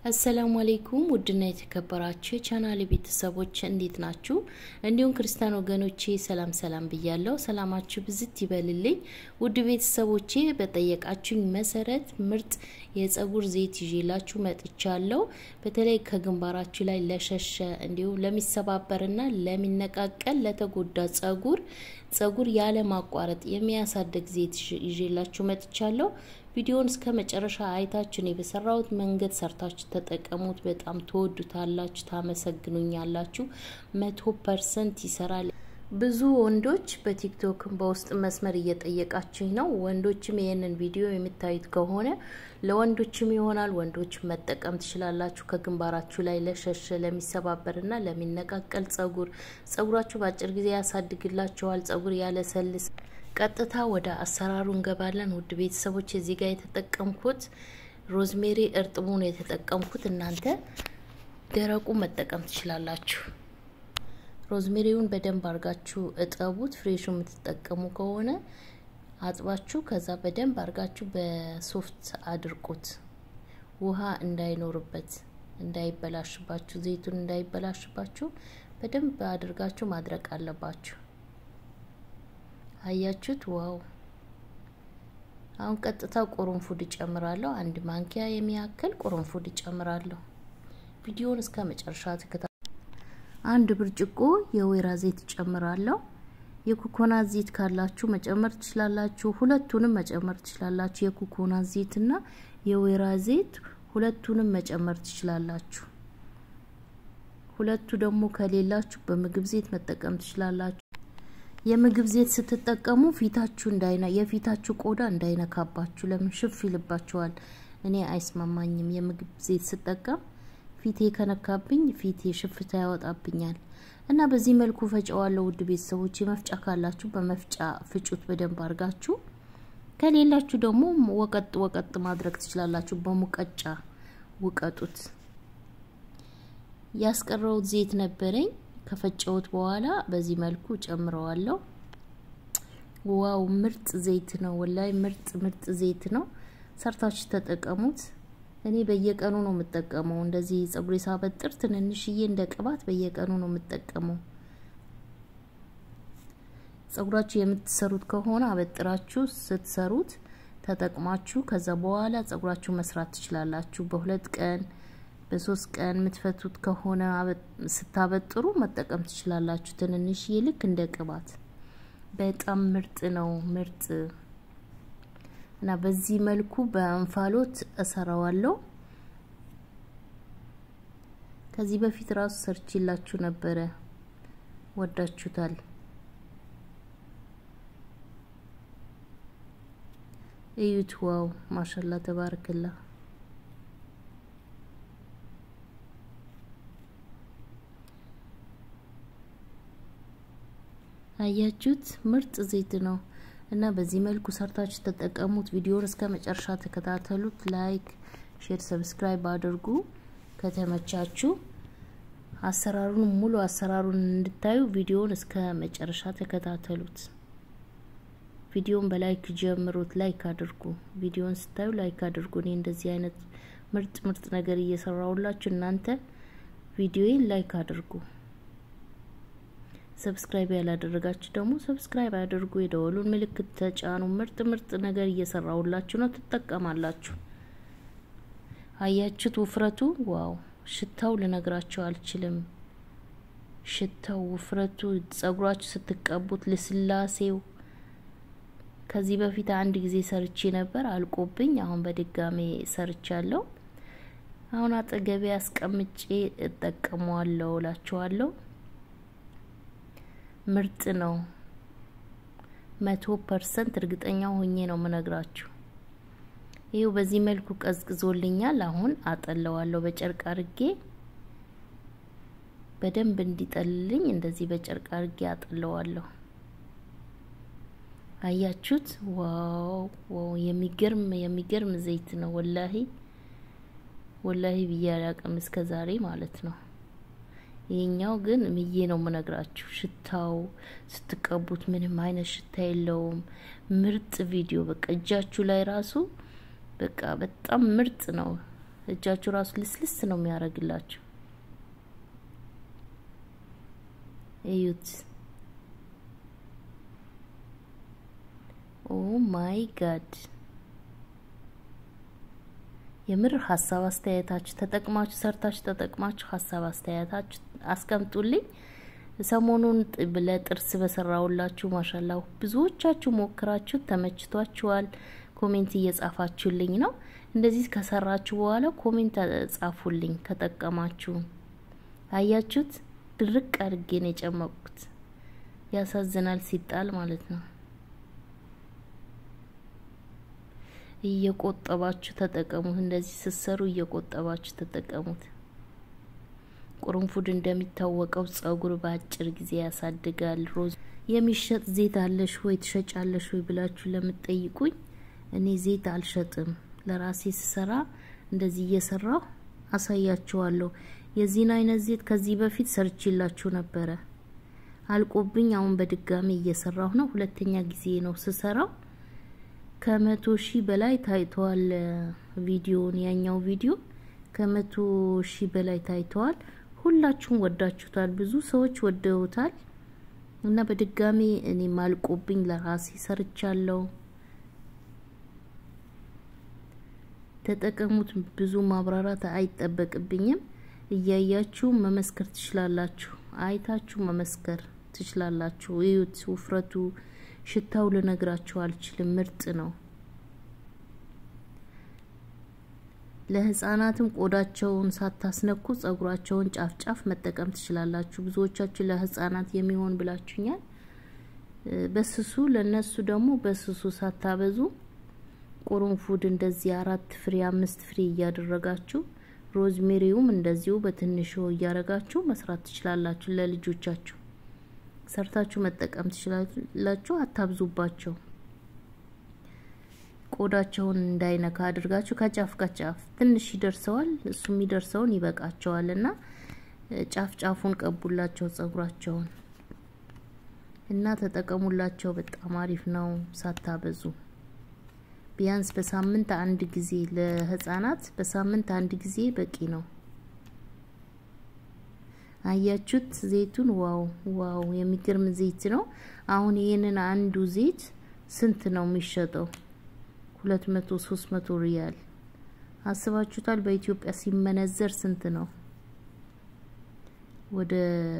السلام عليكم ودنا የተከበራችሁ ቻናሌ ቤተሰቦች እንዴት ናችሁ እንዲሁም ክርስቲያን ወገኖቼ ሰላም ብያለሁ ሰላማችሁ ብዝት ይበልልኝ ውድ ቤተሰቦቼ በጠየቃችሁኝ መሰረት ምርጥ የጸጉር ዘይት ይዤላችሁ መጥቻለሁ በተለይ ከግንባራችሁ ላይ ለሸሸ እንዲሁም ለሚሰባበርና ለሚነቃቀል ለተጎዳ ጸጉር ያለ ማቋረጥ የሚያሳድግ ዘይት ይዤላችሁ መጥቻለሁ ቪዲዮውን እስከ መጨረሻ አይታችሁ ነው በሰራውት መንገድ ሰርታችሁ ተጠቀሙት በጣም ተወዱታላችሁ ታመሰግኑኛላችሁ 100% ይሰራል ብዙ ወንዶች በቲክቶክ በውስጥ መስመር እየጠየቃችሁ ነው ወንዶችም ይሄንን ቪዲዮ የምታዩት ከሆነ ለወንዶችም ይሆናል ወንዶች መጠቀም ትችላላችሁ ከግንባራችሁ ላይ ለሸሸ ለሚሰባበርና ለሚነቃቀል ጸጉራችሁ ባጭር ጊዜ ያሳድግላችኋል ጸጉር ያለሰልስ ቀጥታ ወደ አሰራሩ እንገባለን ውድ ቤተሰቦች እዚህ ጋር የተጠቀምኩት ሮዝሜሪ እርጥቡን የተጠቀምኩት እናንተ ደረቁ መጠቀም ትችላላችሁ ሮዝሜሪውን በደንብ አርጋችሁ እጠቡት ፍሬሹ የምትጠቀሙ ከሆነ አጥባችሁ ከዛ በደንብ አርጋችሁ በሶፍት አድርቁት ውሃ እንዳይኖርበት እንዳይበላሽባችሁ ዘይቱን እንዳይበላሽባችሁ በደንብ አድርጋችሁ ማድረቅ አለባችሁ አያችሁት ዋው አሁን ቀጥታ ቁርንፉድ ጨምራለሁ አንድ ማንኪያ የሚያክል ቁርንፉድ ጨምራለሁ ቪዲዮውን እስከ መጨረሻ ተከታተሉ አንድ ብርጭቆ የወይራ ዘይት ጨምራለሁ የኮኮናት ዘይት ካላችሁ መጨመር ትችላላችሁ ሁለቱንም መጨመር ትችላላችሁ የኮኮናት ዘይትና የወይራ ዘይት ሁለቱንም መጨመር ትችላላችሁ ሁለቱ ደግሞ ከሌላችሁ በምግብ ዘይት መጠቀም ትችላላችሁ የምግብ ዘይት ስትጠቀሙ ፊታችሁ እንዳይና የፊታችሁ ቆዳ እንዳይነካባችሁ ለምን ሽፍ ይልባችኋል እኔ አይስማማኝም የምግብ ዘይት ስትጠቀም ፊቴ ከነካብኝ ፊቴ ሽፍታ ያወጣብኛል እና በዚህ መልኩ ፈጨዋለሁ ውድ ቤተሰቦች መፍጫ ካላችሁ በመፍጫ ፍጩት በደንብ አርጋችሁ ከሌላችሁ ደግሞ ወቀጥ ማድረግ ትችላላችሁ በሙቀጫ ውቀጡት ያስቀረው ዘይት ነበረኝ ከፈጨውት በኋላ በዚህ መልኩ ጨምረዋለሁ ዋው ምርጥ ዘይት ነው ወላይ ምርጥ ዘይት ነው ሰርታችሁ ተጠቀሙት እኔ በየቀኑ ነው የምጠቀመው እንደዚህ ጸጉሬ ሳበጥር ትንንሽዬ እንደ ቅባት በየቀኑ ነው የምጠቀመው ጸጉራችሁ የምትሰሩት ከሆነ አበጥራችሁ ስትሰሩት ተጠቅማችሁ ከዛ በኋላ ጸጉራችሁ መስራት ትችላላችሁ በሁለት ቀን በሶስት ቀን ምትፈቱት ከሆነ ስታበጥሩ መጠቀም ትችላላችሁ ትንንሽ ይልክ እንደ ቅባት በጣም ምርጥ ነው ምርጥ እና በዚህ መልኩ በእንፋሎት እሰራዋለሁ ከዚህ በፊት ራሱ ሰርችላችሁ ነበር ወዳችሁታል እዩት ዋው ማሻአላ ተባረከላህ አያችሁት ምርጥ ዘይት ነው እና በዚህ መልኩ ሰርታችሁ ተጠቀሙት ቪዲዮውን እስከ መጨረሻ ተከታተሉት ላይክ ሼር ሰብስክራይብ አድርጉ ከተመቻችሁ ሙሉ አሰራሩን እንድታዩ ቪዲዮውን እስከ መጨረሻ ተከታተሉት ቪዲዮውን በላይክ ጀምሩት ላይክ አድርጉ ቪዲዮውን ስታዩ ላይክ አድርጉ እኔ እንደዚህ አይነት ምርጥ ነገር እየሰራውላችሁ እናንተ ቪዲዮውን ላይክ አድርጉ ሰብስክራይብ ያላደረጋችሁ ደግሞ ሰብስክራይብ አድርጉ የደወሉን ምልክት ተጫኑ ምርጥ ነገር እየሰራውላችሁ ነው ተጠቀማላችሁ አያችሁት ውፍረቱ ዋው ሽታው ልነግራችሁ አልችልም ሽታው ውፍረቱ ጸጉራችሁ ስትቀቡት ለስላሴው ከዚህ በፊት አንድ ጊዜ ሰርቼ ነበር አልቆብኝ አሁን በድጋሜ ሰርቻለሁ አሁን አጠገቤ አስቀምጬ እጠቀመዋለሁ ላችኋለሁ ምርጥ ነው 100% እርግጠኛ ሆኜ ነው መነግራችሁ ይሄው በዚህ መልኩ ቀዝቅዞልኛል አሁን አጠለዋለሁ በጨርቅ አርጌ በደንብ እንዲጠልልኝ እንደዚህ በጨርቅ አርጌ አጠለዋለሁ አያችሁት ዋው የሚገርም ዘይት ነው ወላሂ ቢያላቀም እስከዛሬ ማለት ነው ይሄኛው ግን ምዬ ነው መነግራችሁ ሽታው ስትቀቡት ምንም አይነት ሽታ የለውም ምርጥ ቪዲዮ በቃ እጃችሁ ላይ ራሱ በቃ በጣም ምርጥ ነው እጃችሁ ራሱ ልስልስ ነው የሚያረግላችሁ እዩት ኦ ማይ ጋድ የምር ሐሳብ አስተያየታችሁ ተጠቅማችሁ ሰርታችሁ ተጠቅማችሁ ሐሳብ አስተያየታችሁ አስቀምጡልኝ ሰሞኑን ለጥርስ በሰራውላችሁ ማሻአላህ ብዙዎቻችሁ ሞክራችሁ ተመችቷችኋል ኮሜንት እየጻፋችሁልኝ ነው እንደዚህ ከሰራችሁ በኋላ ኮሜንት ጻፉልኝ ከጠቀማችሁ አያችሁት ድርቅ አድርጌ ነው የጨመቁት ያሳዝናል ሲጣል ማለት ነው እየቆጠባችሁ ተጠቀሙት እንደዚህ ሲሰሩ እየቆጠባችሁ ተጠቀሙት ቁርንፉድ እንደሚታወቀው ጸጉር በአጭር ጊዜ ያሳድጋል ሮዝ የሚሸጥ ዘይት አለሽ ወይ ትሸጫለሽ ወይ ብላችሁ ለምትጠይቁኝ እኔ ዘይት አልሸጥም ለራሴ ስሰራ እንደዚህ እየሰራው አሳያችኋለሁ የዚህን አይነት ዘይት ከዚህ በፊት ሰርችላችሁ ነበር አልቆብኝ አሁን በድጋሚ እየሰራሁ ነው ሁለተኛ ጊዜ ነው ስሰራው ከ100,000 በላይ ታይቷል ቪዲዮን ያኛው ቪዲዮ ከ100,000 በላይ ታይቷል ሁላችሁም ወዳችሁታል ብዙ ሰዎች ወደውታል እና በድጋሚ እኔ ማልቆብኝ ለራሴ ሰርቻለሁ ተጠቀሙት ብዙ ማብራራት አይጠበቅብኝም እያያችሁ መመስከር ትችላላችሁ አይታችሁ መመስከር ትችላላችሁ እዩት ውፍረቱ ሽታው ለነግራችሁ አልችልም ምርጥ ነው ለህፃናትም ቆዳቸውን ሳታስነኩ ጸጉራቸውን ጫፍጫፍ መጠቀም ትችላላችሁ ብዙዎቻችሁ ለህፃናት የሚሆን ብላችሁኛል በስሱ ለነሱ ደግሞ በስሱ ሳታበዙ ቁርንፉድ እንደዚህ 4 ፍሬ 5 ፍሬ ያደረጋችሁ ሮዝሜሪውም እንደዚሁ በትንሹ ያረጋችሁ መስራት ትችላላችሁ ለልጆቻችሁ ሰርታችሁ መጠቀም ትችላላችሁ አታብዙባቸው ቆዳቸውን እንዳይነካ አድርጋችሁ ከጫፍ ከጫፍ ትንሽ ይደርሰዋል እሱም ይደርሰውን ይበቃቸዋልና ጫፍ ጫፉን ቀቡላቸው ጸጉራቸውን እና ተጠቀሙላቸው በጣም አሪፍ ነው ሳታበዙ ቢያንስ በሳምንት አንድ ጊዜ ለህፃናት በሳምንት አንድ ጊዜ በቂ ነው አያችሁት ዘይቱን ዋው የሚገርም ዘይት ነው አሁን ይሄንን አንዱ ዘይት ስንት ነው የሚሸጠው 200 300 ሪያል አስባችሁታል በኢትዮጵያ ሲመነዘር ስንት ነው ወደ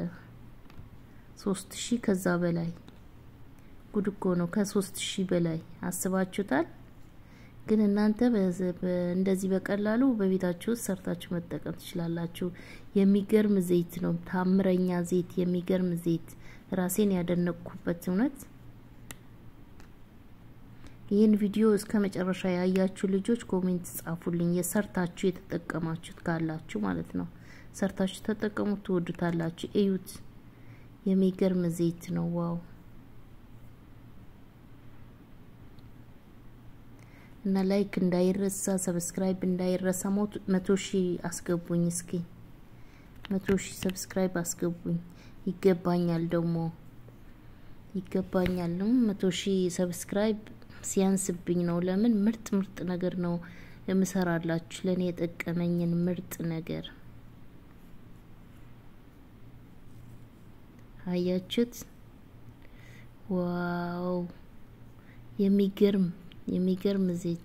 3000 ከዛ በላይ ጉድ እኮ ነው ከ3000 በላይ አስባችሁታል ግን እናንተ እንደዚህ በቀላሉ በቤታችሁ ሰርታችሁ መጠቀም ትችላላችሁ የሚገርም ዘይት ነው ታምረኛ ዘይት የሚገርም ዘይት ራሴን ያደነቅኩበት እውነት ይሄን ቪዲዮ እስከ መጨረሻ ያያችሁ ልጆች ኮሜንት ጻፉልኝ የሰርታችሁ የተጠቀማችሁት ካላችሁ ማለት ነው ሰርታችሁ ተጠቀሙት ትወዱታላችሁ እዩት የሚገርም ዘይት ነው ዋው እና ላይክ እንዳይረሳ ሰብስክራይብ እንዳይረሳ 100,000 አስገቡኝ እስኪ 100,000 ሰብስክራይብ አስገቡኝ ይገባኛል ደግሞ ይገባኛል 100,000 ሰብስክራይብ ሲያንስብኝ ነው ለምን ምርጥ ነገር ነው የምሰራላችሁ ለኔ የጠቀመኝን ምርጥ ነገር አያችሁት ዋው የሚገርም ዘይት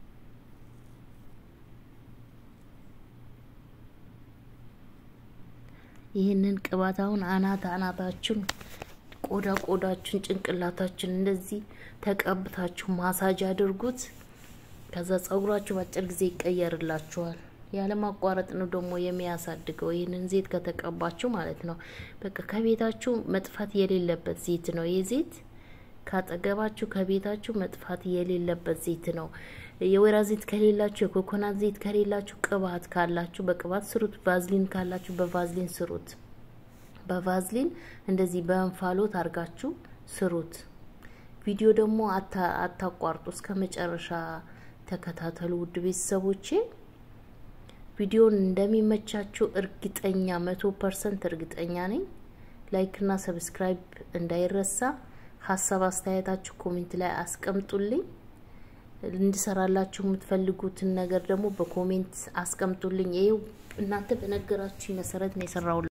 ይሄንን ቅባታውን አናታችሁን ቆዳችሁን ጭንቅላታችሁን እንደዚህ ተቀብታችሁ ማሳጅ አድርጉት ከዛ ጸጉራችሁ በአጭር ጊዜ ይቀየርላችኋል ያለ ማቋረጥ ነው ደግሞ የሚያሳድገው ይሄንን ዘይት ከተቀባችሁ ማለት ነው በቃ ከቤታችሁ መጥፋት የሌለበት ዘይት ነው ይሄ ዘይት ካጠገባችሁ ከቤታችሁ መጥፋት የሌለበት ዘይት ነው የወይራ ዘይት ከሌላችሁ የኮኮናት ዘይት ከሌላችሁ ቅባት ካላችሁ በቅባት ስሩት ቫዝሊን ካላችሁ በቫዝሊን ስሩት በቫዝሊን እንደዚህ በእንፋሎት አርጋችሁ ስሩት ቪዲዮ ደግሞ አታቋርጡ እስከ መጨረሻ ተከታተሉ ውድ ቤተሰቦቼ ቪዲዮን እንደሚመቻችሁ እርግጠኛ 100% እርግጠኛ ነኝ ላይክ እና ሰብስክራይብ እንዳይረሳ ሐሳብ አስተያየታችሁ ኮሜንት ላይ አስቀምጡልኝ እንድሰራላችሁ የምትፈልጉትን ነገር ደግሞ በኮሜንት አስቀምጡልኝ። ይሄው እናንተ በነገራችሁ መሰረት ነው የሰራው